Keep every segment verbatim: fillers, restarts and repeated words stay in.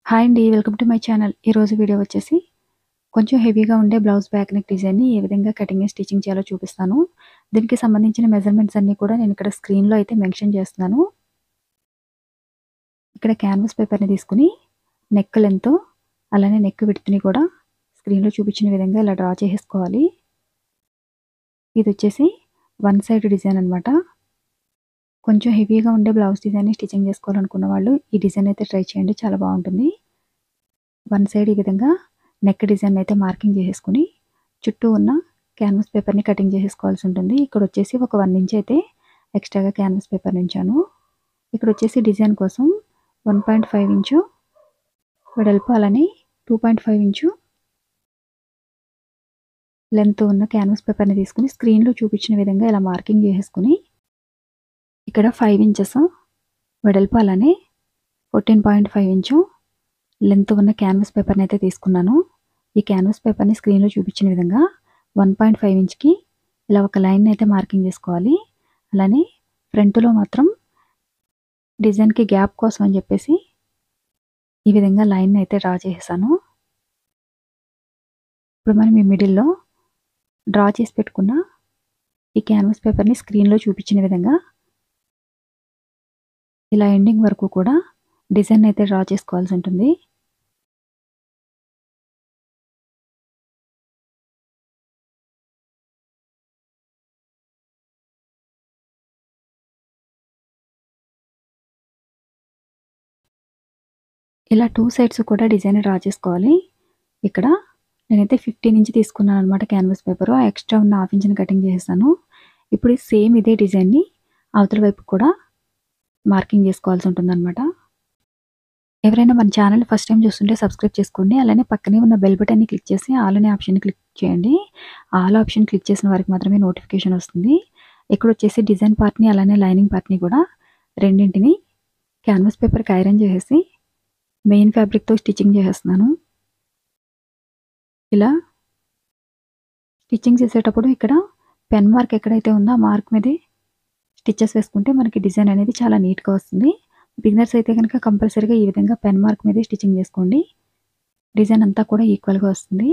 Hi అండి. Welcome to my channel. ఈరోజు video వచ్చేసి కొంచెం హెవీగా ఉండే బ్లౌజ్ బ్యాక్ నెక్ డిజైన్‌ని ఏ విధంగా కటింగ్ అండ్ స్టిచ్చింగ్ చేయాలో చూపిస్తాను. దీనికి సంబంధించిన మెజర్‌మెంట్స్ అన్నీ కూడా నేను ఇక్కడ స్క్రీన్‌లో అయితే మెన్షన్ చేస్తున్నాను. ఇక్కడ క్యాన్వాస్ పేపర్‌ని తీసుకొని నెక్ లెంత్ అలానే నెక్ విడ్త్‌ని కూడా స్క్రీన్‌లో చూపించిన విధంగా ఇలా డ్రా చేసేసుకోవాలి. ఇది వచ్చేసి వన్ సైడ్ డిజైన్ అనమాట. కొంచెం హెవీగా ఉండే బ్లౌజ్ డిజైన్‌ని స్టిచ్చింగ్ చేసుకోవాలనుకున్న వాళ్ళు ఈ డిజైన్ అయితే ట్రై చేయండి. చాలా బాగుంటుంది. వన్ సైడ్ ఈ విధంగా నెక్ డిజైన్ అయితే మార్కింగ్ చేసేసుకుని చుట్టూ ఉన్న క్యాన్వాస్ పేపర్ని కటింగ్ చేసేసుకోవాల్సి ఉంటుంది. ఇక్కడ వచ్చేసి ఒక వన్ ఇంచ్ అయితే ఎక్స్ట్రాగా క్యాన్వాస్ పేపర్ ఉంచాను. ఇక్కడ వచ్చేసి డిజైన్ కోసం వన్ పాయింట్ ఫైవ్ ఇంచు వెడల్పు అలానే two point five inch length ఉన్న క్యాన్వాస్ పేపర్ని తీసుకుని స్క్రీన్లో చూపించిన విధంగా ఇలా మార్కింగ్ చేసేసుకుని ఇక్కడ ఫైవ్ ఇంచెస్ వెడల్పు అలానే fourteen point five inch length ఉన్న క్యాన్వాస్ పేపర్ని అయితే తీసుకున్నాను. ఈ క్యాన్వాస్ పేపర్ని స్క్రీన్లో చూపించిన విధంగా వన్ పాయింట్ ఫైవ్ ఇంచ్కి ఇలా ఒక లైన్ అయితే మార్కింగ్ చేసుకోవాలి. అలానే ఫ్రంట్లో మాత్రం డిజైన్కి గ్యాప్ కోసం అని చెప్పేసి ఈ విధంగా లైన్ అయితే డ్రా చేసేసాను. ఇప్పుడు మనం ఈ మిడిల్లో డ్రా చేసి పెట్టుకున్న ఈ క్యాన్వాస్ పేపర్ని స్క్రీన్లో చూపించిన విధంగా ఇలా ఎండింగ్ వరకు కూడా డిజైన్ అయితే డ్రా చేసుకోవాల్సి ఉంటుంది. ఇలా టూ సైడ్స్ కూడా డిజైన్ డ్రా చేసుకోవాలి. ఇక్కడ నేనైతే ఫిఫ్టీన్ ఇంచ్ తీసుకున్నాను అనమాట క్యాన్వాస్ పేపరు. ఆ ఎక్స్ట్రా ఉన్న హాఫ్ ఇంచ్ని కటింగ్ చేసేసాను. ఇప్పుడు సేమ్ ఇదే డిజైన్ని అవతల వైపు కూడా మార్కింగ్ చేసుకోవాల్సి ఉంటుందన్నమాట. ఎవరైనా మన ఛానల్ ఫస్ట్ టైం చూస్తుంటే సబ్స్క్రైబ్ చేసుకోండి. అలానే పక్కనే ఉన్న బెల్ బటన్ని క్లిక్ చేసి ఆల్ అనే ఆప్షన్ని క్లిక్ చేయండి. ఆల్ ఆప్షన్ క్లిక్ చేసిన వారికి మాత్రమే నోటిఫికేషన్ వస్తుంది. ఇక్కడ వచ్చేసి డిజైన్ పార్ట్ని అలానే లైనింగ్ పార్ట్ని కూడా రెండింటిని క్యాన్వాస్ పేపర్కి ఐరన్ చేసేసి మెయిన్ ఫ్యాబ్రిక్తో స్టిచ్చింగ్ చేసేస్తున్నాను. ఇలా స్టిచ్చింగ్ చేసేటప్పుడు ఇక్కడ పెన్ మార్క్ ఎక్కడైతే ఉందో ఆ మార్క్ మీదే స్టిచ్చెస్ వేసుకుంటే మనకి డిజైన్ అనేది చాలా నీట్గా వస్తుంది. బిగినర్స్ అయితే కనుక కంపల్సరీగా ఈ విధంగా పెన్ మార్క్ మీదే స్టిచ్చింగ్ చేసుకోండి. డిజైన్ అంతా కూడా ఈక్వల్గా వస్తుంది.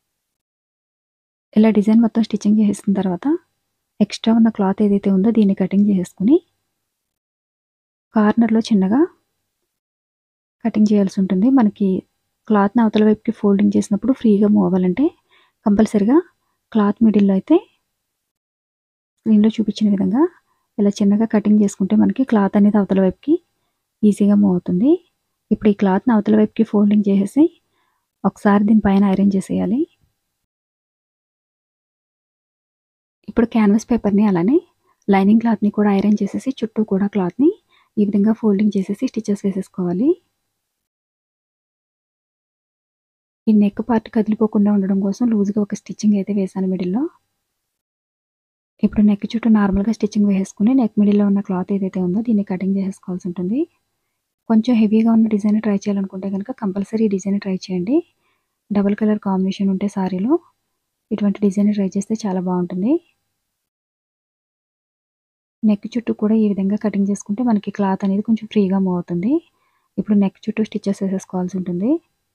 ఇలా డిజైన్ మొత్తం స్టిచ్చింగ్ చేసేసిన తర్వాత ఎక్స్ట్రా ఉన్న క్లాత్ ఏదైతే ఉందో దీన్ని కటింగ్ చేసేసుకుని కార్నర్లో చిన్నగా కటింగ్ చేయాల్సి ఉంటుంది. మనకి క్లాత్ని అవతల వైపుకి ఫోల్డింగ్ చేసినప్పుడు ఫ్రీగా మూవ్ అవ్వాలంటే కంపల్సరీగా క్లాత్ మిడిల్లో అయితే స్క్రీన్లో చూపించిన విధంగా ఇలా చిన్నగా కటింగ్ చేసుకుంటే మనకి క్లాత్ అనేది అవతల వైపుకి ఈజీగా మూవ్ అవుతుంది. ఇప్పుడు ఈ క్లాత్ని అవతల వైపుకి ఫోల్డింగ్ చేసేసి ఒకసారి దీనిపైన ఐరన్ చేసేయాలి. ఇప్పుడు క్యాన్వాస్ పేపర్ని అలానే లైనింగ్ క్లాత్ని కూడా ఐరన్ చేసేసి చుట్టూ కూడా క్లాత్ని ఈ విధంగా ఫోల్డింగ్ చేసేసి స్టిచెస్ వేసేసుకోవాలి. ఈ నెక్ పార్ట్ కదిలిపోకుండా ఉండడం కోసం లూజ్గా ఒక స్టిచ్చింగ్ అయితే వేసాను మిడిల్లో. ఇప్పుడు నెక్ చుట్టూ నార్మల్గా స్టిచ్చింగ్ వేసేసుకుని నెక్ మిడిల్లో ఉన్న క్లాత్ ఏదైతే ఉందో దీన్ని కటింగ్ చేసేసుకోవాల్సి ఉంటుంది. కొంచెం హెవీగా ఉన్న డిజైన్ ట్రై చేయాలనుకుంటే కనుక కంపల్సరీ డిజైన్ ట్రై చేయండి. డబుల్ కలర్ కాంబినేషన్ ఉంటే సారీలో ఇటువంటి డిజైన్ ట్రై చేస్తే చాలా బాగుంటుంది. నెక్ చుట్టూ కూడా ఈ విధంగా కటింగ్ చేసుకుంటే మనకి క్లాత్ అనేది కొంచెం ఫ్రీగా మూవ్ అవుతుంది. ఇప్పుడు నెక్ చుట్టూ స్టిచెస్ వేసేసుకోవాల్సి ఉంటుంది.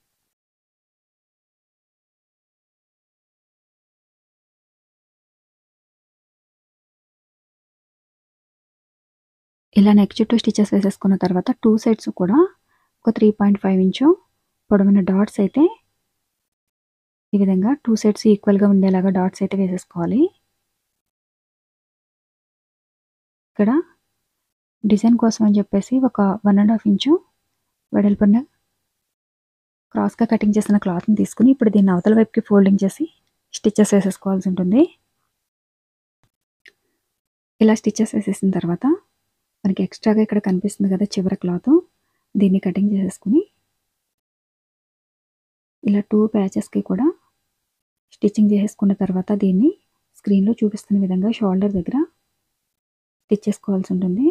ఇలా నెక్ చుట్టూ స్టిచెస్ వేసేసుకున్న తర్వాత టూ సైడ్స్ కూడా ఒక త్రీ పాయింట్ ఫైవ్ ఇంచు పొడవున డాట్స్ అయితే ఈ విధంగా టూ సైడ్స్ ఈక్వల్గా ఉండేలాగా డాట్స్ అయితే వేసేసుకోవాలి. ఇక్కడ డిజైన్ కోసం అని చెప్పేసి ఒక వన్ అండ్ హాఫ్ ఇంచు వెడల్పున్న క్రాస్గా కటింగ్ చేసిన క్లాత్ని తీసుకుని ఇప్పుడు దీన్ని అవతల వైపుకి ఫోల్డింగ్ చేసి స్టిచెస్ వేసేసుకోవాల్సి ఉంటుంది. ఇలా స్టిచెస్ వేసేసిన తర్వాత మనకి ఎక్స్ట్రాగా ఇక్కడ కనిపిస్తుంది కదా చివరి క్లాత్, దీన్ని కటింగ్ చేసేసుకుని ఇలా టూ ప్యాచెస్కి కూడా స్టిచ్చింగ్ చేసేసుకున్న తర్వాత దీన్ని స్క్రీన్లో చూపిస్తున్న విధంగా షోల్డర్ దగ్గర స్టిచ్ చేసుకోవాల్సి ఉంటుంది.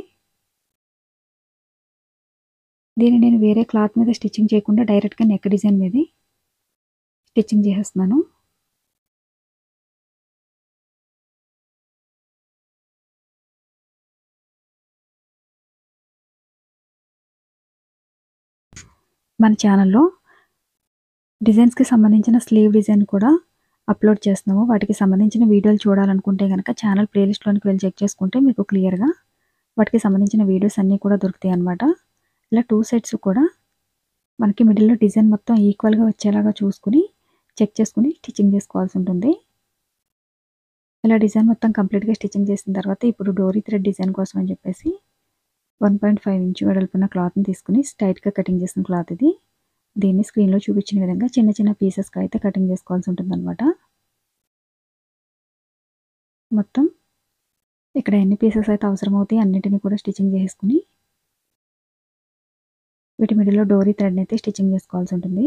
దీన్ని నేను వేరే క్లాత్ మీద స్టిచ్చింగ్ చేయకుండా డైరెక్ట్గా నెక్ డిజైన్ మీద స్టిచ్చింగ్ చేసేస్తున్నాను. మన ఛానల్లో డిజైన్స్‌కి సంబంధించిన స్లీవ్ డిజైన్ కూడా అప్లోడ్ చేస్తున్నాము. వాటికి సంబంధించిన వీడియోలు చూడాలనుకుంటే గనక ఛానల్ ప్లేలిస్ట్‌లోనికి వెళ్ళి చెక్ చేసుకుంటే మీకు క్లియర్‌గా వాటికి సంబంధించిన వీడియోస్ అన్నీ కూడా దొరుకుతాయి అన్నమాట. ఇలా టూ సైడ్స్ కూడా మనకి మిడిల్‌లో డిజైన్ మొత్తం ఈక్వల్‌గా వచ్చేలాగా చూసుకొని చెక్ చేసుకొని స్టిచ్చింగ్ చేసుకోవాల్సి ఉంటుంది. ఇలా డిజైన్ మొత్తం కంప్లీట్‌గా స్టిచ్చింగ్ చేసిన తర్వాత ఇప్పుడు డోరీ థ్రెడ్ డిజైన్ కోసం అని చెప్పేసి వన్ పాయింట్ ఫైవ్ ఇంచ్ వెడల్పున్న క్లాత్‌ని తీసుకొని స్ట్రెయిట్‌గా కటింగ్ చేసిన క్లాత్ ఇది. దీన్ని స్క్రీన్‌లో చూపించిన విధంగా చిన్న చిన్న పీసెస్‌గా అయితే కటింగ్ చేసుకోవాల్సి ఉంటుందన్నమాట. మొత్తం ఇక్కడ ఎన్ని పీసెస్ అయితే అవసరమవుతాయి అన్నిటిని కూడా స్టిచ్చింగ్ చేసుకొని వీటి మిడిల్‌లో డోరీ థ్రెడ్‌ని అయితే స్టిచ్చింగ్ చేసుకోవాల్సి ఉంటుంది.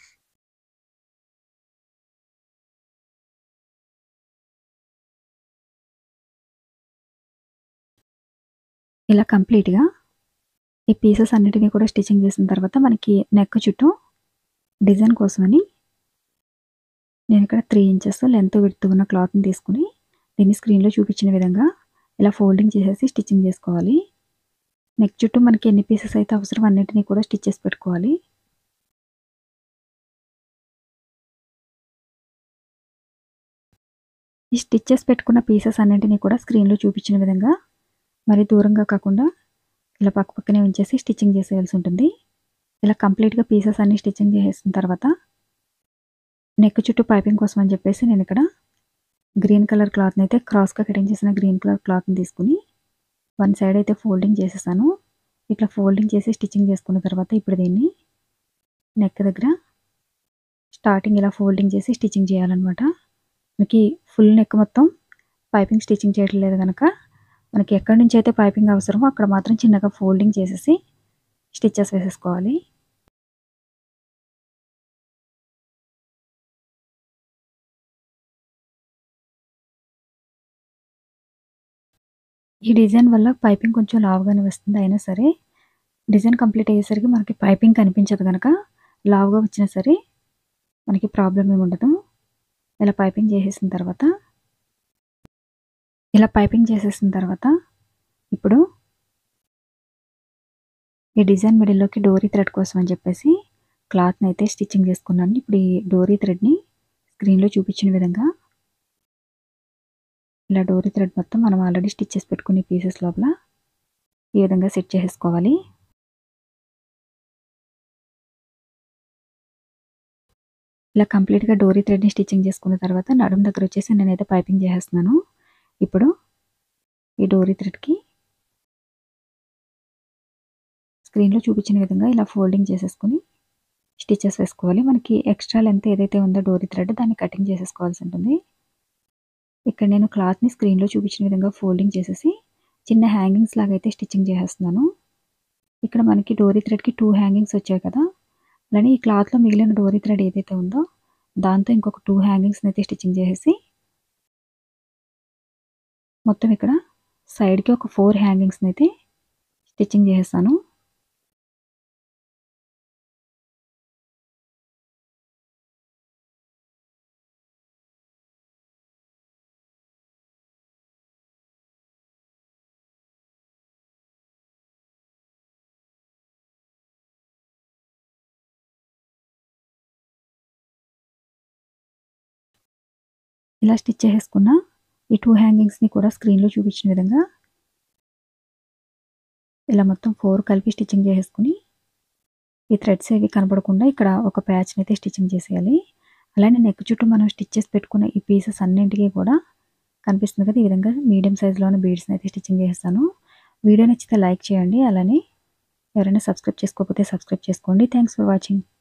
ఇలా కంప్లీట్‌గా ఈ పీసెస్ అన్నిటిని కూడా స్టిచ్చింగ్ చేసిన తర్వాత మనకి నెక్ చుట్టూ డిజైన్ కోసమని నేను ఇక్కడ త్రీ ఇంచెస్ లెంత్ విడ్త్ ఉన్న క్లాత్‌ని తీసుకొని దీన్ని స్క్రీన్‌లో చూపించిన విధంగా ఇలా ఫోల్డింగ్ చేసేసి స్టిచ్చింగ్ చేసుకోవాలి. నెక్ చుట్టూ మనకి ఎన్ని పీసెస్ అయితే అవసరం అన్నిటిని కూడా స్టిచ్ చేసి పెట్టుకోవాలి. ఈ స్టిచ్ చేసి పెట్టుకున్న పీసెస్ అన్నిటిని కూడా స్క్రీన్‌లో చూపించిన విధంగా మరి దూరంగా కాకుండా ఇలా పక్క పక్కనే ఉంచేసి స్టిచ్చింగ్ చేసేయాల్సి ఉంటుంది. ఇలా కంప్లీట్‌గా పీసెస్ అన్ని స్టిచ్చింగ్ చేసేసిన తర్వాత నెక్ చుట్టూ పైపింగ్ కోసం అని చెప్పేసి నేను ఇక్కడ గ్రీన్ కలర్ క్లాత్‌ని అయితే క్రాస్‌గా కటింగ్ చేసిన గ్రీన్ కలర్ క్లాత్‌ని తీసుకొని వన్ సైడ్ అయితే ఫోల్డింగ్ చేసేసాను. ఇట్లా ఫోల్డింగ్ చేసి స్టిచ్చింగ్ చేసుకున్న తర్వాత ఇప్పుడు దీన్ని నెక్ దగ్గర స్టార్టింగ్ ఇలా ఫోల్డింగ్ చేసి స్టిచ్చింగ్ చేయాలన్నమాట. మనకి ఫుల్ నెక్ మొత్తం పైపింగ్ స్టిచ్చింగ్ చేయడం లేదు కనుక మనకి ఎక్కడి నుంచి అయితే పైపింగ్ అవసరమో అక్కడ మాత్రం చిన్నగా ఫోల్డింగ్ చేసేసి స్టిచెస్ వేసేసుకోవాలి. ఈ డిజైన్ వల్ల పైపింగ్ కొంచెం లావుగానే వస్తుంది. అయినా సరే డిజైన్ కంప్లీట్ అయ్యేసరికి మనకి పైపింగ్ కనిపించదు కనుక లావుగా వచ్చినా సరే మనకి ప్రాబ్లం ఏమి ఉండదు. ఇలా పైపింగ్ చేసేసిన తర్వాత ఇలా పైపింగ్ చేసేసిన తర్వాత ఇప్పుడు ఈ డిజైన్ మిడిల్‌లోకి డోరీ థ్రెడ్ కోసం అని చెప్పేసి క్లాత్‌ని అయితే స్టిచ్చింగ్ చేసుకున్నాను. ఇప్పుడు ఈ డోరీ థ్రెడ్‌ని స్క్రీన్‌లో చూపించిన విధంగా ఇలా డోరీ థ్రెడ్ మొత్తం మనం ఆల్రెడీ స్టిచ్ చేసి పెట్టుకునే పీసెస్ లోపల ఈ విధంగా సెట్ చేసేసుకోవాలి. ఇలా కంప్లీట్‌గా డోరీ థ్రెడ్‌ని స్టిచ్చింగ్ చేసుకున్న తర్వాత నడుము దగ్గర వచ్చేసి నేనైతే పైపింగ్ చేసేస్తున్నాను. ఇప్పుడు ఈ డోరీ థ్రెడ్‌కి స్క్రీన్‌లో చూపించిన విధంగా ఇలా ఫోల్డింగ్ చేసేసుకొని స్టిచెస్ వేసుకోవాలి. మనకి ఎక్స్ట్రా లెంత్ ఏదైతే ఉందో డోరీ థ్రెడ్ దాన్ని కటింగ్ చేసేసుకోవాల్సి ఉంటుంది. ఇక్కడ నేను క్లాత్‌ని స్క్రీన్‌లో చూపించిన విధంగా ఫోల్డింగ్ చేసేసి చిన్న హ్యాంగింగ్స్ లాగా అయితే స్టిచ్చింగ్ చేసేస్తున్నాను. ఇక్కడ మనకి డోరీ థ్రెడ్‌కి టూ హ్యాంగింగ్స్ వచ్చాయి కదా! అలానే ఈ క్లాత్‌లో మిగిలిన డోరీ థ్రెడ్ ఏదైతే ఉందో దాంతో ఇంకొక టూ హ్యాంగింగ్స్‌ని అయితే స్టిచ్చింగ్ చేసేసి మొత్తం ఇక్కడ సైడ్‌కి ఒక ఫోర్ హ్యాంగింగ్స్‌ని అయితే స్టిచ్చింగ్ చేసేసాను. ఇలా స్టిచ్ చేసేసుకున్న ఈ టూ హ్యాంగింగ్స్‌ని కూడా స్క్రీన్‌లో చూపించిన విధంగా ఇలా మొత్తం ఫోర్ కలిపి స్టిచ్చింగ్ చేసేసుకొని ఈ థ్రెడ్స్ ఏవి కనపడకుండా ఇక్కడ ఒక ప్యాచ్‌ని అయితే స్టిచ్చింగ్ చేసేయాలి. అలానే నెక్ చుట్టూ మనం స్టిచ్ చేసి పెట్టుకున్న ఈ పీసెస్ అన్నింటికి కూడా కనిపిస్తుంది కదా! ఈ విధంగా మీడియం సైజులోని బీడ్స్‌ని అయితే స్టిచ్చింగ్ చేసేసాను. వీడియో నచ్చితే లైక్ చేయండి. అలానే ఎవరైనా సబ్స్క్రైబ్ చేసుకోకపోతే సబ్స్క్రైబ్ చేసుకోండి. Thanks for watching.